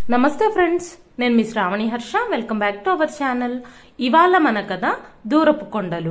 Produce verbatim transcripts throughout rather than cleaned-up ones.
నమస్తే ఫ్రెండ్స్, నేను మీ Shravani Harsha. Welcome back to our channel. ఇవాళ మన కథ దూరపు కొండలు.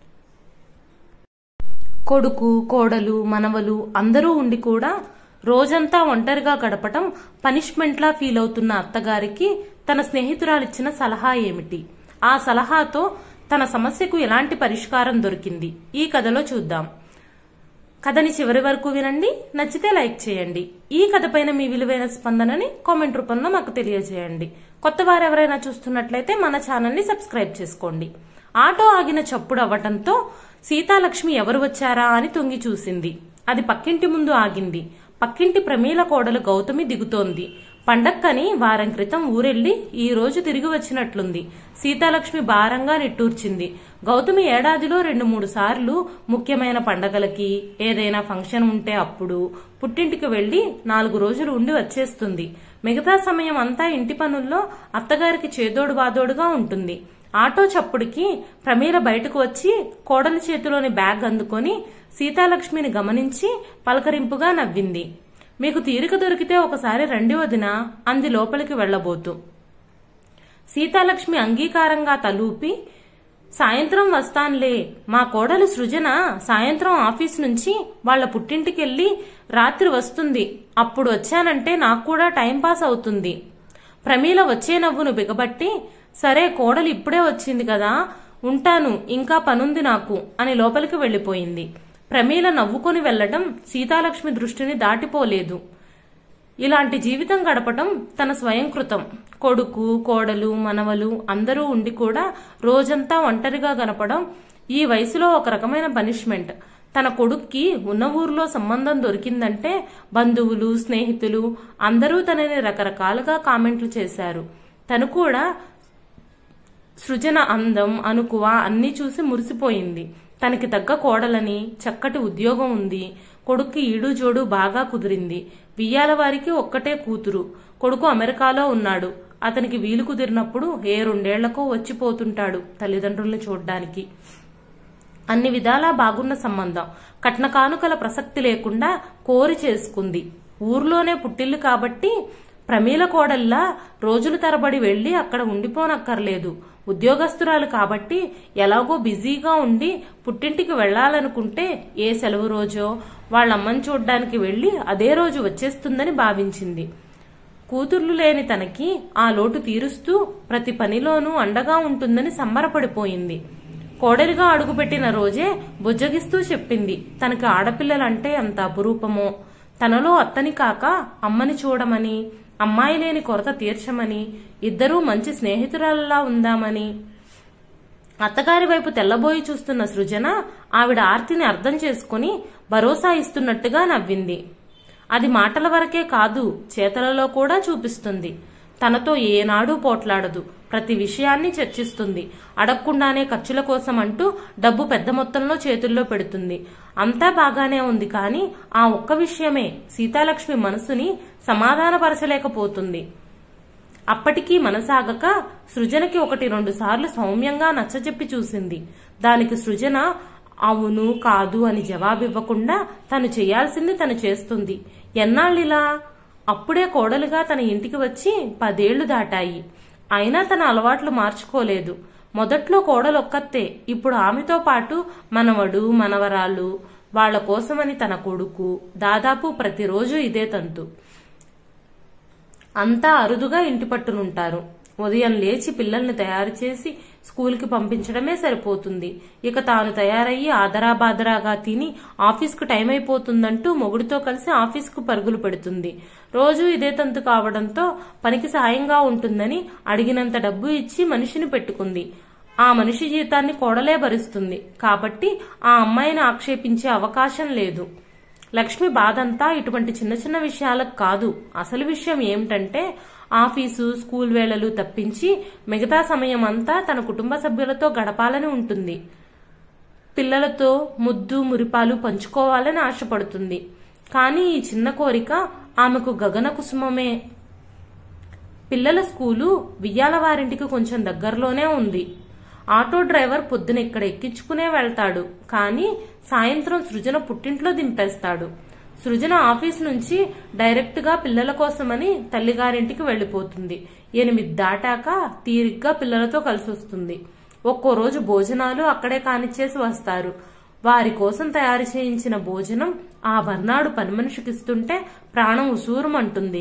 కొడుకు, కోడలు, మనవలు అందరూ ఉండి కూడా రోజంతా ఒంటరిగా గడపటం పనిష్మెంట్లా ఫీల్ అవుతున్న అత్తగారికి తన స్నేహితురాలిచ్చిన సలహా ఏమిటి? ఆ సలహాతో తన సమస్యకు ఎలాంటి పరిష్కారం దొరికింది? ఈ కథలో చూద్దాం. కథని చివరి వరకు వినండి. నచ్చితే లైక్ చేయండి. ఈ కథ పైన మీ విలువైన స్పందనని కామెంట్ రూపంలో మాకు తెలియజేయండి. కొత్త వారు ఎవరైనా చూస్తున్నట్లయితే మన ఛానల్ ని సబ్స్క్రైబ్ చేసుకోండి. ఆటో ఆగిన చప్పుడు అవ్వటంతో సీతాలక్ష్మి ఎవరు వచ్చారా అని తొంగి చూసింది. అది పక్కింటి ముందు ఆగింది. పక్కింటి ప్రమీల కోడలు గౌతమి దిగుతోంది. పండక్కని వారం క్రితం ఊరెళ్లి ఈ రోజు తిరిగి వచ్చినట్లుంది. సీతాలక్ష్మి భారంగా నిట్టూర్చింది. గౌతమి ఏడాదిలో రెండు మూడు సార్లు ముఖ్యమైన పండగలకి, ఏదైనా ఫంక్షన్ ఉంటే అప్పుడు పుట్టింటికి వెళ్లి నాలుగు రోజులు ఉండి వచ్చేస్తుంది. మిగతా సమయం అంతా ఇంటి పనుల్లో అత్తగారికి చేదోడు బాదోడుగా ఉంటుంది. ఆటో చప్పుడికి ప్రమీల బయటకు వచ్చి కోడలి చేతిలోని బ్యాగ్ అందుకొని సీతాలక్ష్మిని గమనించి పలకరింపుగా నవ్వింది. మీకు తీరిక దొరికితే ఒకసారి రండి వదినా అంది లోపలికి వెళ్లబోతూ. సీతాలక్ష్మి అంగీకారంగా తలూపి, సాయంత్రం వస్తాన్లే. మా కోడలు సృజన సాయంత్రం ఆఫీస్ నుంచి వాళ్ల పుట్టింటికెళ్లి రాత్రి వస్తుంది. అప్పుడు వచ్చానంటే నాకు కూడా టైంపాస్ అవుతుంది. ప్రమీల వచ్చే నవ్వును బిగబట్టి, సరే కోడలు ఇప్పుడే వచ్చింది కదా, ఉంటాను, ఇంకా పనుంది నాకు అని లోపలికి వెళ్లిపోయింది. ప్రమీల నవ్వుకొని వెళ్లటం సీతాలక్ష్మి దృష్టిని దాటిపోలేదు. ఇలాంటి జీవితం గడపటం తన స్వయంకృతం. కొడుకు, కోడలు, మనవలు అందరూ ఉండి కూడా రోజంతా ఒంటరిగా గడపడం ఈ వయసులో ఒక రకమైన పనిష్మెంట్. తన కొడుక్కి ఉన్న ఊర్లో సంబంధం దొరికిందంటే బంధువులు, స్నేహితులు అందరూ తనని రకరకాలుగా కామెంట్లు చేశారు. తను కూడా సృజన అందం, అనుకువ అన్నీ చూసి మురిసిపోయింది. తనకి తగ్గ కోడలని, చక్కటి ఉద్యోగం ఉంది. కొడుక్కి ఈడు జోడు బాగా కుదిరింది. వియ్యాల వారికి ఒక్కటే కూతురు. కొడుకు అమెరికాలో ఉన్నాడు. అతనికి వీలు కుదిరినప్పుడు ఏ రెండేళ్లకో వచ్చిపోతుంటాడు తల్లిదండ్రుల్ని చూడ్డానికి. అన్ని విధాలా బాగున్న సంబంధం. కట్న కానుకల ప్రసక్తి లేకుండా కోరి చేసుకుంది. ఊర్లోనే పుట్టిల్లు కాబట్టి ప్రమీల కోడల్లా రోజుల తరబడి వెళ్లి అక్కడ ఉండిపోనక్కర్లేదు. ఉద్యోగస్తురాలు కాబట్టి ఎలాగో బిజీగా ఉండి పుట్టింటికి వెళ్లాలనుకుంటే ఏ సెలవు రోజో వాళ్ళమ్మని చూడ్డానికి వెళ్లి అదే రోజు వచ్చేస్తుందని భావించింది. కూతుర్లు లేని తనకి ఆ లోటు తీరుస్తూ ప్రతి పనిలోనూ అండగా ఉంటుందని సంబరపడిపోయింది. కోడలిగా అడుగుపెట్టిన రోజే బుజ్జగిస్తూ చెప్పింది తనకి ఆడపిల్లలంటే అంత అపురూపమో, తనలో అత్తని కాక అమ్మని చూడమని, అమ్మాయి లేని కొరత తీర్చమని, ఇద్దరూ మంచి స్నేహితురాలలా ఉందామని. అత్తగారి వైపు తెల్లబోయి చూస్తున్న సృజన ఆవిడ ఆర్తిని అర్థం చేసుకుని భరోసా ఇస్తున్నట్టుగా నవ్వింది. అది మాటల వరకే కాదు, చేతలలో కూడా చూపిస్తుంది. తనతో ఏనాడూ పోట్లాడదు. ప్రతి విషయాన్ని చర్చిస్తుంది. అడగకుండానే ఖర్చుల కోసం అంటూ డబ్బు పెద్ద మొత్తంలో చేతుల్లో పెడుతుంది. అంతా బాగానే ఉంది, కానీ ఆ ఒక్క విషయమే సీతాలక్ష్మి మనసుని సమాధానపరచలేకపోతుంది. అప్పటికీ మనసాగక సృజనకి ఒకటి రెండు సార్లు సౌమ్యంగా నచ్చజెప్పి చూసింది. దానికి సృజన అవును కాదు అని జవాబివ్వకుండా తను చేయాల్సింది తను చేస్తుంది. ఎన్నాళ్ళిలా? అప్పుడే కోడలుగా తన ఇంటికి వచ్చి పదేళ్లు దాటాయి. అయినా తన అలవాట్లు మార్చుకోలేదు. మొదట్లో కోడలొక్కతే, ఇప్పుడు ఆమెతో పాటు మనవడు, మనవరాలు, వాళ్ల కోసమని తన కొడుకు. దాదాపు ప్రతిరోజు ఇదే తంతు. అంతా అరుదుగా ఇంటి పట్టునుంటారు. ఉదయం లేచి పిల్లల్ని తయారు చేసి స్కూల్కి పంపించడమే సరిపోతుంది. ఇక తాను తయారయ్యి ఆదరాబాదరాగా తిని ఆఫీస్కు టైం అయిపోతుందంటూ మొగుడితో కలిసి ఆఫీస్కు పరుగులు పెడుతుంది. రోజు ఇదే తంతు కావడంతో పనికి సాయంగా ఉంటుందని అడిగినంత డబ్బు ఇచ్చి మనిషిని పెట్టుకుంది. ఆ మనిషి జీతాన్ని కోడలే భరిస్తుంది కాబట్టి ఆ అమ్మాయిని ఆక్షేపించే అవకాశం లేదు. లక్ష్మి బాధంతా ఇటువంటి చిన్న చిన్న విషయాలకు కాదు. అసలు విషయం ఏమిటంటే ఆఫీసు, స్కూల్ వేళలు తప్పించి మిగతా సమయం అంతా తన కుటుంబ సభ్యులతో గడపాలని ఉంటుంది. పిల్లలతో ముద్దు మురిపాలు పంచుకోవాలని ఆశపడుతుంది. కానీ ఈ చిన్న కోరిక ఆమెకు గగన కుసుమమే. పిల్లల స్కూలు వియ్యాల వారింటికి కొంచెం దగ్గరలోనే ఉంది. ఆటో డ్రైవర్ పొద్దున ఇక్కడ ఎక్కించుకునే వెళ్తాడు, కానీ సాయంత్రం సృజన పుట్టింట్లో దింపేస్తాడు. సృజన ఆఫీస్ నుంచి డైరెక్ట్ గా పిల్లల కోసమని తల్లిగారింటికి వెళ్లిపోతుంది. ఎనిమిది దాటాక తీరిగ్గా పిల్లలతో కలిసి వస్తుంది. ఒక్కో రోజు భోజనాలు అక్కడే కానిచ్చేసి వస్తారు. వారి కోసం తయారు చేయించిన భోజనం ఆ మర్నాడు పని మనిషికిస్తుంటే ప్రాణం ఉసూరుమంటుంది.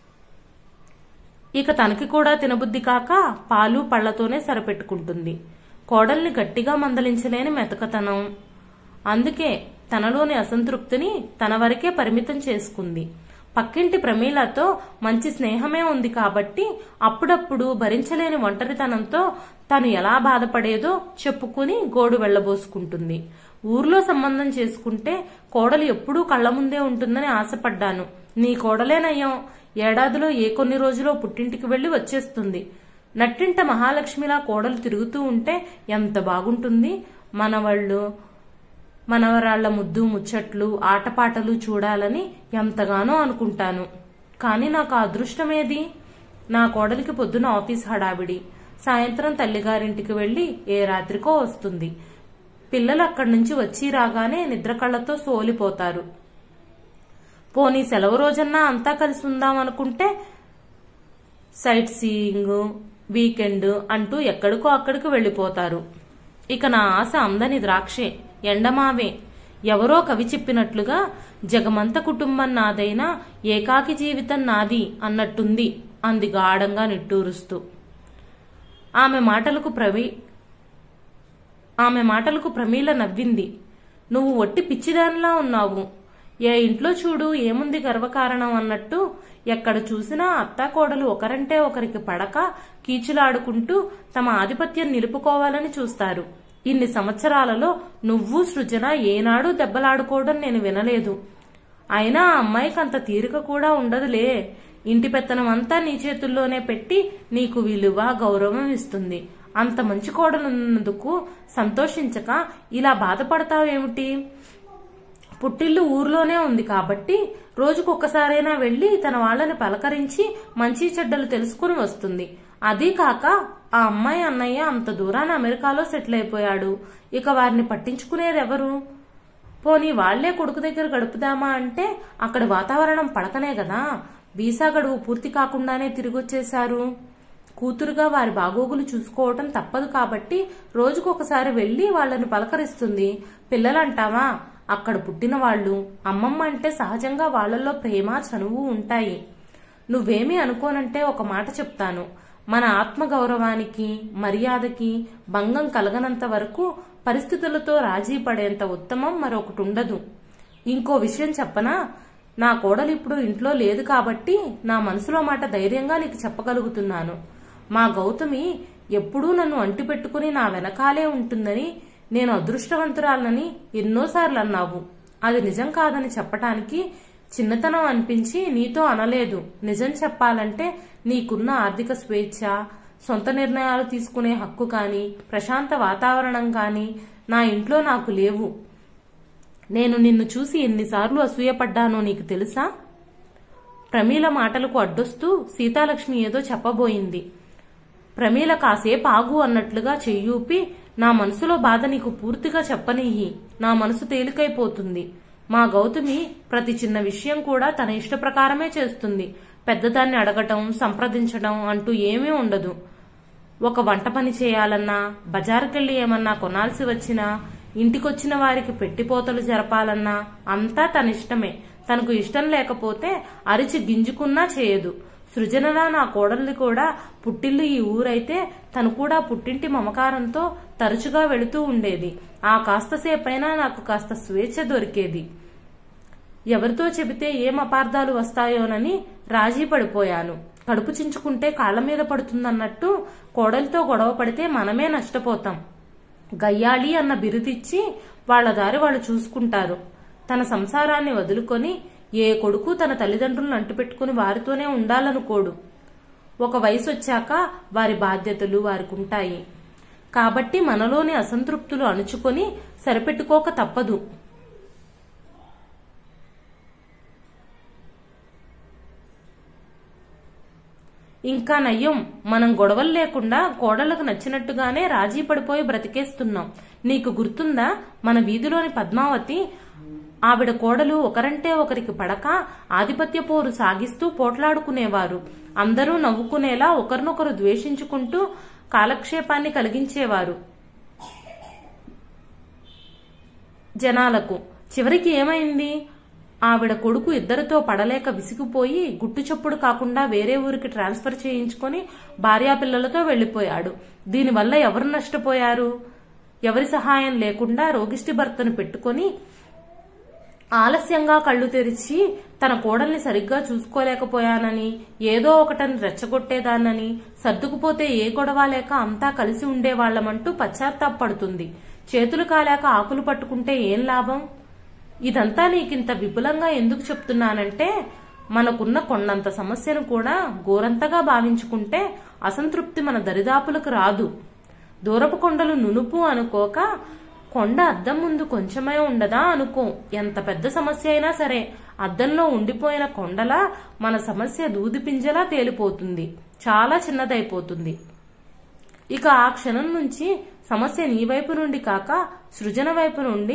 ఇక తనకి కూడా తినబుద్ధి కాక పాలు పళ్లతోనే సరిపెట్టుకుంటుంది. కోడల్ని గట్టిగా మందలించలేని మెతకతనం. అందుకే తనలోని అసంతృప్తిని తన వరకే పరిమితం చేసుకుంది. పక్కింటి ప్రమీలతో మంచి స్నేహమే ఉంది కాబట్టి అప్పుడప్పుడు భరించలేని ఒంటరితనంతో తను ఎలా బాధపడేదో చెప్పుకుని గోడు వెళ్లబోసుకుంటుంది. ఊర్లో సంబంధం చేసుకుంటే కోడలు ఎప్పుడూ కళ్ల ముందే ఉంటుందని ఆశపడ్డాను. నీ కోడలేనయ్యం. ఏడాదిలో ఏ కొన్ని రోజులో పుట్టింటికి వెళ్లి వచ్చేస్తుంది. నట్టింట మహాలక్ష్మిలా కోడలు తిరుగుతూ ఉంటే ఎంత బాగుంటుంది. మనవాళ్లు మనవరాళ్ల ముద్దు ముచ్చట్లు ఆటపాటలు చూడాలని ఎంతగానో అనుకుంటాను. కాని నాకు ఆ అదృష్టమేది? నా కోడలికి పొద్దున ఆఫీస్ హడావిడి. సాయంత్రం తల్లిగారింటికి వెళ్లి ఏ రాత్రికో వస్తుంది. పిల్లలు అక్కడి నుంచి వచ్చి రాగానే నిద్రకళ్లతో సోలిపోతారు. పోనీ సెలవు రోజన్నా అంతా కలిసి ఉందామనుకుంటే సైట్ సీయింగ్, వీకెండ్ అంటూ ఎక్కడికో అక్కడికి వెళ్లిపోతారు. ఇక నా ఆశ అందని ద్రాక్షే, ఎండమావే. ఎవరో కవి చెప్పినట్లుగా జగమంత కుటుంబం నాదైనా ఏకాకి జీవితం నాది అన్నట్టుంది అంది గాఢంగా నిట్టూరుస్తూ. ఆమె మాటలకు ప్రవీ ఆమె మాటలకు ప్రమీల నవ్వింది. నువ్వు ఒట్టి పిచ్చిదానిలా ఉన్నావు. ఏ ఇంట్లో చూడు ఏముంది గర్వకారణం అన్నట్టు ఎక్కడ చూసినా అత్తాకోడలు ఒకరంటే ఒకరికి పడక కీచులాడుకుంటూ తమ ఆధిపత్యం నిలుపుకోవాలని చూస్తారు. ఇన్ని సంవత్సరాలలో నువ్వు సృజన ఏనాడు దెబ్బలాడుకోవడం నేను వినలేదు. అయినా ఆ అమ్మాయికి అంత తీరిక కూడా ఉండదులే. ఇంటి పెత్తనం అంతా నీ చేతుల్లోనే పెట్టి నీకు విలువ గౌరవం ఇస్తుంది. అంత మంచి కోడలున్నందుకు సంతోషించక ఇలా బాధపడతావేమిటి? పుట్టిల్లు ఊర్లోనే ఉంది కాబట్టి రోజుకొక్కసారైనా వెళ్లి తన వాళ్లని పలకరించి మంచి చెడ్డలు తెలుసుకుని వస్తుంది. అదీ కాక ఆ అమ్మాయి అన్నయ్య అంత దూరాన అమెరికాలో సెటిల్ అయిపోయాడు. ఇక వారిని పట్టించుకునేదెవరు? పోనీ వాళ్లే కొడుకు దగ్గర గడుపుదామా అంటే అక్కడి వాతావరణం పడకనే గదా. వీసా గడువు పూర్తి కాకుండానే తిరిగొచ్చేశారు. కూతురుగా వారి బాగోగులు చూసుకోవటం తప్పదు కాబట్టి రోజుకొకసారి వెళ్లి వాళ్లను పలకరిస్తుంది. పిల్లలంటావా, అక్కడ పుట్టిన వాళ్లు. అమ్మమ్మ అంటే సహజంగా వాళ్లలో ప్రేమ చనువు ఉంటాయి. నువ్వేమీ అనుకోనంటే ఒక మాట చెప్తాను. మన ఆత్మగౌరవానికి మర్యాదకి భంగం కలగనంత వరకు పరిస్థితులతో రాజీ పడేంత ఉత్తమం మరొకటి ఉండదు. ఇంకో విషయం చెప్పనా? నా కోడలు ఇప్పుడు ఇంట్లో లేదు కాబట్టి నా మనసులో మాట ధైర్యంగా నీకు చెప్పగలుగుతున్నాను. మా గౌతమి ఎప్పుడూ నన్ను అంటిపెట్టుకుని నా వెనకాలే ఉంటుందని, నేను అదృష్టవంతురాలని ఎన్నోసార్లు అన్నావు. అది నిజం కాదని చెప్పటానికి చిన్నతనం అనిపించి నీతో అనలేదు. నిజం చెప్పాలంటే నీకున్న ఆర్థిక స్వేచ్ఛ, సొంత నిర్ణయాలు తీసుకునే హక్కు కాని, ప్రశాంత వాతావరణం కాని నా ఇంట్లో నాకు లేవు. నేను నిన్ను చూసి ఎన్నిసార్లు అసూయపడ్డానో నీకు తెలుసా? ప్రమీల మాటలకు అడ్డొస్తూ సీతాలక్ష్మి ఏదో చెప్పబోయింది. ప్రమీల కాసేపు ఆగు అన్నట్లుగా చెయ్యూపి, నా మనసులో బాధ నీకు పూర్తిగా చెప్పనియ్యి. నా మనసు తేలికైపోతుంది. మా గౌతమి ప్రతి చిన్న విషయం కూడా తన ఇష్ట ప్రకారమే చేస్తుంది. పెద్దదాన్ని అడగటం, సంప్రదించడం అంటూ ఏమీ ఉండదు. ఒక వంట పని చేయాలన్నా, బజారుకెళ్లి ఏమన్నా కొనాల్సి వచ్చినా, ఇంటికొచ్చిన వారికి పెట్టిపోతలు జరపాలన్నా అంతా తన ఇష్టమే. తనకు ఇష్టం లేకపోతే అరిచి గింజుకున్నా చేయదు. సృజనలా నా కోడల్ని కూడా పుట్టిల్లు ఈ ఊరైతే తను కూడా పుట్టింటి మమకారంతో తరచుగా వెళుతూ ఉండేది. ఆ కాస్తసేపైనా నాకు కాస్త స్వేచ్ఛ దొరికేది. ఎవరితో చెబితే ఏం అపార్థాలు వస్తాయోనని రాజీ పడిపోయాను. కడుపు చించుకుంటే కాళ్ల మీద పడుతుందన్నట్టు కోడలితో గొడవ పడితే మనమే నష్టపోతాం. గయ్యాళి అన్న బిరుదిచ్చి వాళ్ల దారి వాళ్ళు చూసుకుంటారు. తన సంసారాన్ని వదులుకొని ఏ కొడుకు తన తల్లిదండ్రులను అంటుపెట్టుకుని వారితోనే ఉండాలనుకోడు. ఒక వయసు వచ్చాక వారి బాధ్యతలు వారికి ఉంటాయి. కాబట్టి మనలోని అసంతృప్తులు అణుచుకొని సరిపెట్టుకోక తప్పదు. ఇంకా నయ్యం, మనం గొడవలు లేకుండా కోడళ్లకు నచ్చినట్టుగానే రాజీ పడిపోయి బ్రతికేస్తున్నాం. నీకు గుర్తుందా, మన వీధిలోని పద్మావతి ఆవిడ కోడలు ఒకరంటే ఒకరికి పడక ఆధిపత్య పోరు సాగిస్తూ పోట్లాడుకునేవారు. అందరూ నవ్వుకునేలా ఒకరినొకరు ద్వేషించుకుంటూ కాలక్షేపాన్ని కలిగించేవారు జనాలకు. చివరికి ఏమైంది? ఆవిడ కొడుకు ఇద్దరితో పడలేక విసిగిపోయి గుట్టు చప్పుడు కాకుండా వేరే ఊరికి ట్రాన్స్ఫర్ చేయించుకొని భార్యాపిల్లలతో వెళ్లిపోయాడు. దీనివల్ల ఎవరు నష్టపోయారు? ఎవరి సహాయం లేకుండా రోగిష్టి భర్తను పెట్టుకుని ఆలస్యంగా కళ్లు తెరిచి తన కోడల్ని సరిగ్గా చూసుకోలేకపోయానని, ఏదో ఒకటని రెచ్చగొట్టేదాన్నని, సర్దుకుపోతే ఏ గొడవ లేక అంతా కలిసి ఉండేవాళ్లమంటూ పశ్చాత్తాపడుతుంది. చేతులు కాలేక ఆకులు పట్టుకుంటే ఏం లాభం? ఇదంతా నీకింత విపులంగా ఎందుకు చెప్తున్నానంటే, మనకున్న కొండంత సమస్యను కూడా గోరంతగా భావించుకుంటే అసంతృప్తి మన దరిదాపులకు రాదు. దూరపు కొండలు నునుపు అనుకోక కొండ అద్దం ముందు కొంచెమే ఉండదా అనుకో. ఎంత పెద్ద సమస్య అయినా సరే అద్దంలో ఉండిపోయిన కొండలా మన సమస్య దూది పింజలా తేలిపోతుంది, చాలా చిన్నదైపోతుంది. ఇక ఆ క్షణం నుంచి సమస్య నీ వైపు నుండి కాక సృజన వైపు నుండి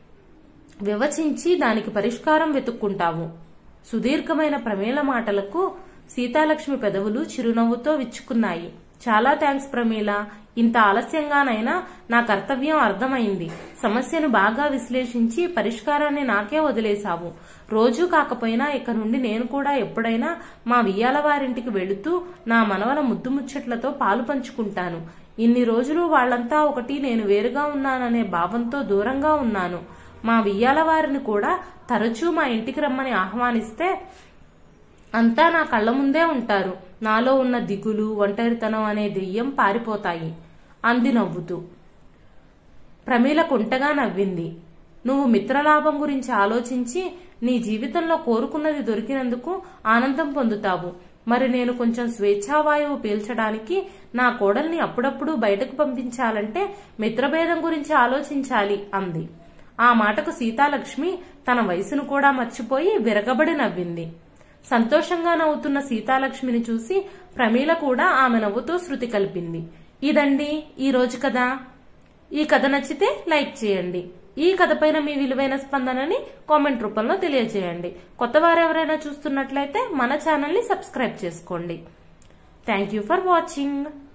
వివచించి దానికి పరిష్కారం వెతుక్కుంటావు. సుదీర్ఘమైన ప్రమీల మాటలకు సీతాలక్ష్మి పెదవులు చిరునవ్వుతో విచ్చుకున్నాయి. చాలా థ్యాంక్స్ ప్రమీల, ఇంత ఆలస్యంగానైనా నా కర్తవ్యం అర్థమైంది. సమస్యను బాగా విశ్లేషించి పరిష్కారాన్ని నాకే వదిలేశావు. రోజూ కాకపోయినా ఇక నుండి నేను కూడా ఎప్పుడైనా మా వియ్యాల వారింటికి వెళుతూ నా మనవల ముద్దు ముచ్చట్లతో పాలు పంచుకుంటాను. ఇన్ని రోజులు వాళ్లంతా ఒకటి, నేను వేరుగా ఉన్నాననే భావంతో దూరంగా ఉన్నాను. మా వియ్యాల వారిని కూడా తరచూ మా ఇంటికి రమ్మని ఆహ్వానిస్తే అంతా నా కళ్ల ముందే ఉంటారు. నాలో ఉన్న దిగులు, ఒంటరితనం అనే దెయ్యం పారిపోతాయి అంది నవ్వుతూ. ప్రమీల కుంటగా నవ్వింది. నువ్వు మిత్రలాభం గురించి ఆలోచించి నీ జీవితంలో కోరుకున్నది దొరికినందుకు ఆనందం పొందుతావు. మరి నేను కొంచెం స్వేచ్ఛావాయువు పీల్చడానికి నా కోడల్ని అప్పుడప్పుడు బయటకు పంపించాలంటే మిత్రభేదం గురించి ఆలోచించాలి అంది. ఆ మాటకు సీతాలక్ష్మి తన వయసును కూడా మర్చిపోయి విరగబడి నవ్వింది. సంతోషంగా నవ్వుతున్న సీతాలక్ష్మిని చూసి ప్రమీల కూడా ఆమె నవ్వుతో శృతి కలిపింది. ఇదండి ఈ రోజు కథ. ఈ కథ నచ్చితే లైక్ చేయండి. ఈ కథపైన మీ విలువైన స్పందనని కామెంట్ రూపంలో తెలియజేయండి. కొత్త వారెవరైనా చూస్తున్నట్లయితే మన ఛానల్ ని సబ్స్క్రైబ్ చేసుకోండి. Thank you for watching.